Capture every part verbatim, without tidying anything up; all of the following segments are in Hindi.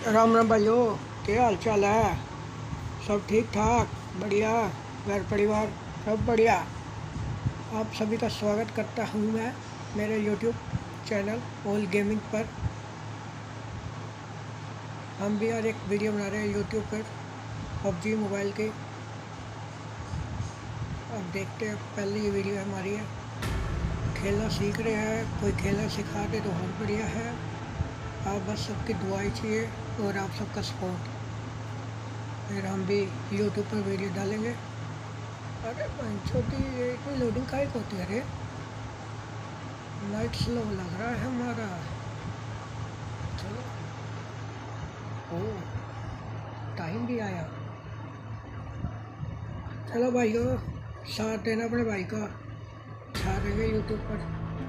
राम राम भाइयों, क्या हाल चाल है। सब ठीक ठाक, बढ़िया। घर परिवार सब बढ़िया। आप सभी का स्वागत करता हूँ मैं मेरे यूट्यूब चैनल ऑल गेमिंग पर। हम भी आज एक वीडियो बना रहे हैं यूट्यूब पर पबजी मोबाइल की। अब देखते हैं, पहली ये वीडियो हमारी है। खेलना सीख रहे हैं, कोई खेलना सिखा दे तो और बढ़िया है। आप बस सबकी दुआएं चाहिए और आप सबका सपोर्ट, फिर हम भी यूट्यूब पर वीडियो डालेंगे। अरे छोटी इतनी लोडिंग का एक होती है। अरे लाइट स्लो लग रहा है हमारा। चलो, ओ टाइम भी आया। चलो भाइयों, साथ देना अपने भाई का, छा देंगे यूट्यूब पर।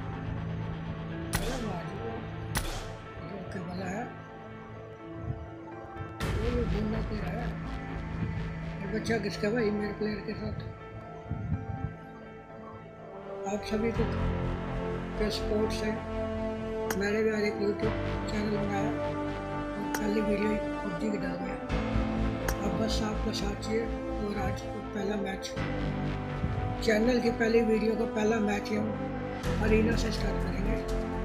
चलो के वाला है, ये घूमना फिर है। ये बच्चा किसका भाई मेरे प्लेयर के साथ। आप सभी को के सपोर्ट से मैंने भी आज एक यूट्यूब चैनल बनाया और पहली वीडियो पबजी की डाल गया। अब बस आपका साथ चाहिए और आज पहला मैच, चैनल की पहली वीडियो का पहला मैच हम अरीना से स्टार्ट करेंगे।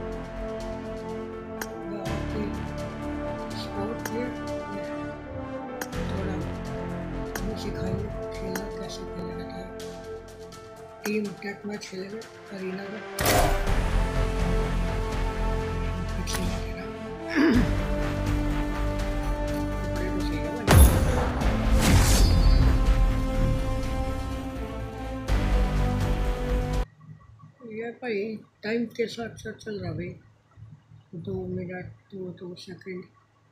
आपकी सपोर्ट किए, थोड़ा हमें सिखाइए खेलना कैसे खेला जाता है। टीम टेक मैच खेलेंगे अरीना में। ये भाई टाइम के साथ साथ चल रहा भाई, दो मिनट दो दो सेकंड।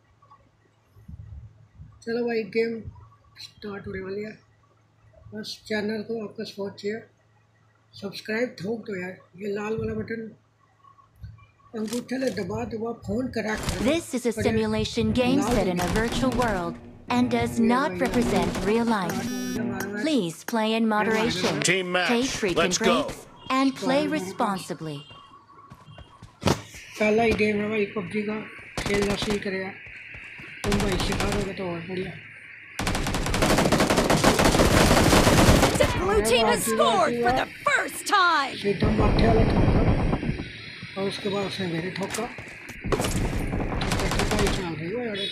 चलो भाई, गेम स्टार्ट होने वाली है। बस चैनल को आपका सपोर्ट चाहिए, सब्सक्राइब ठोक दो यार। ये लाल वाला बटन अंगूठे ले दबा दबा फोन करा कर। This is a simulation game set in a virtual world and does not represent real life. Please play in moderation, Team match. take frequent Let's go. breaks, and play responsibly. पहला ही गेम है भाई पबजी का, खेलना सीख रहे हैं। तुम भाई सिखा दोगे तो और बढ़िया। The blue team has scored for the first time. सीधा माथे वाला ठोका और उसके बाद उसने मेरे ठोका। ठोका ही चल रही है यार।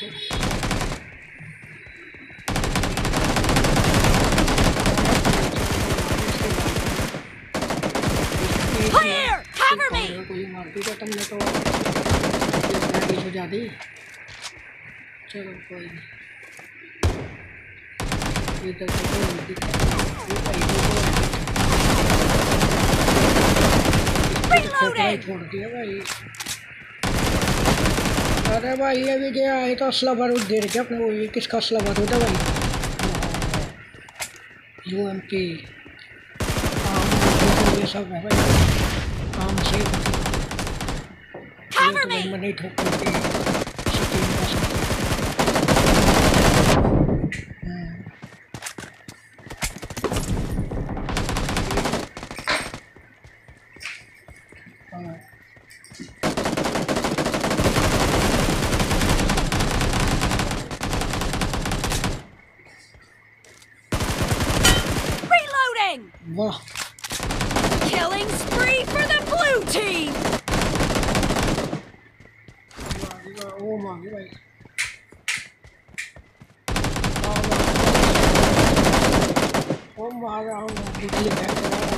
तो Clear! Cover me! कोई मार दी तुमने तो मैगी हो जाती। चलो कोई नहीं, इधर से कोई नहीं दिखा। छोड़ दिया भाई। अरे भाई ये भी गया है तो असला बारूद दे रखे अपने को। ये किसका असला बारूद है भाई? यू एम पी ये सब है भाई। आम से नहीं ठोक वाह। Killing spree for the blue team. ओ मांगे भाई। ओ मार रहा हूँ बिजली है।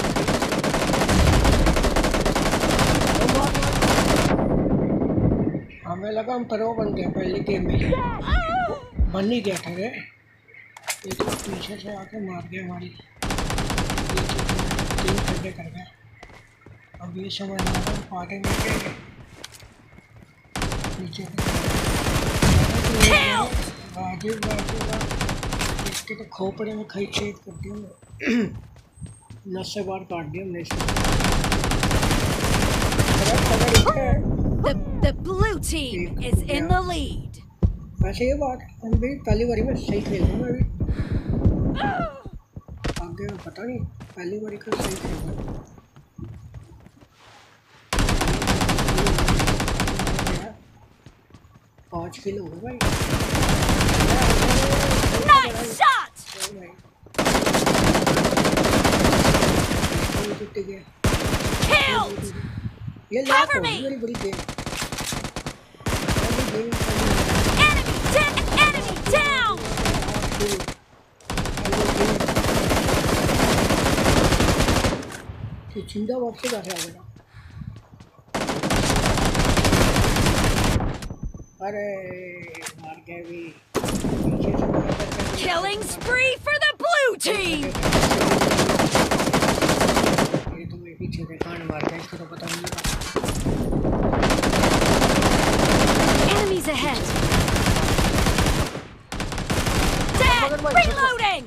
हमें लगा हम प्रो बन गए पहले गेम में, बन ही गया था रे। ये तो पीछे से आके मार गया हमारी तीन घंटे कर गया। अब ये समझ आ रहा पार्टी में के नीचे बाजू बाजू इसके तो खोपड़े में खाई छेद कर दिया, नस से बाहर काट दिया हमने इसको। The the blue team is in the lead. वैसे ये बात हम भी पहली बारी में सही खेल रहे हैं। मैं भी आगे में पता नहीं, पहली बारी का सही खेल रहा हूँ। पाँच किलो हो भाई। Nice shot! Killed! ये Cover me! बड़ी बड़ी game. Enemy down! Enemy down! ये चिंदा वापस बैठा है मेरा। अरे मार गया भी। Killing spree for the blue team! ये तो मैं पीछे से कान मार गया, इसको तो पता नहीं लगा। Enemies ahead! Dead! Reloading!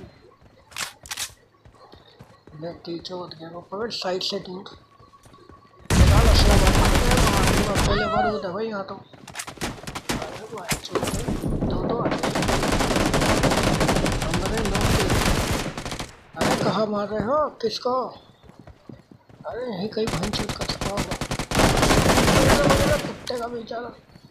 मैं टीचर हो गया, वो पकड़ साइड से टूट। निकाल असला मार मार पहले बार होता भाई यहाँ तो। दो दो हमारे लोग। अरे कहाँ मार रहे हो, किसको? अरे यहीं कहीं भंचोद का छुपा होगा। कुत्ते का बेचारा।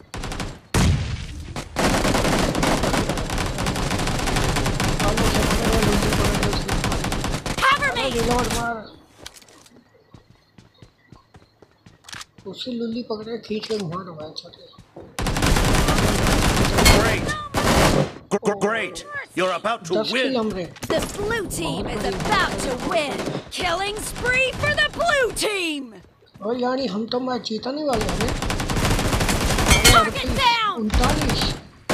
रिलोड मार। उसी लुल्ली पकड़े खींच के घुमा दो भाई छोटे। Great! Great! You're about to win! The blue team is about to win! Killing spree for the blue team! और यानी हम तो मैच जीता नहीं वाले हमें। Target down! उनतालीस।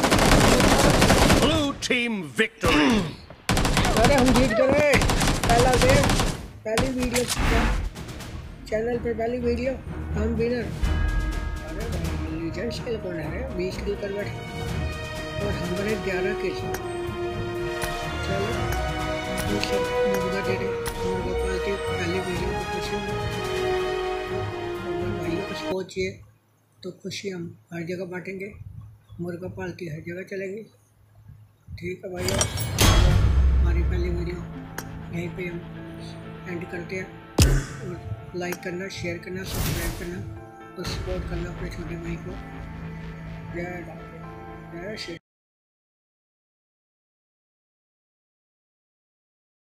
Blue team victory! अरे हम जीत गए। पहला गेम, पहली वीडियो चैनल पे पहली वीडियो हम विनर। अरे भाई लीजेंड्स के कौन है? बीस किल कर बैठे और हम बने ग्यारह किल। चलो ये सब मुर्गा दे दे, मुर्गा पालती पहली वीडियो को खुशी में। अगर भाइयों को सपोर्ट चाहिए तो खुशी हम हर जगह बांटेंगे। मुर्गा पालती हर जगह चलेगी। ठीक है भाइयों, हमारी पहली वीडियो यहीं पे हम एंड करते हैं। और लाइक करना, शेयर करना, सब्सक्राइब करना और सपोर्ट करना अपने छोटे भाई को। जय जय श्री